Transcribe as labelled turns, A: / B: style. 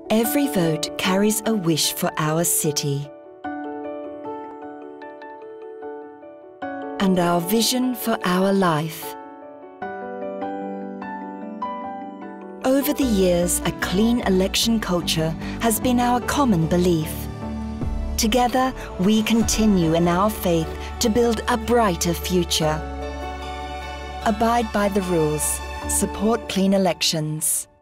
A: Every vote carries a wish for our city and our vision for our life. Over the years, a clean election culture has been our common belief. Together, we continue in our faith to build a brighter future. Abide by the rules. Support clean elections.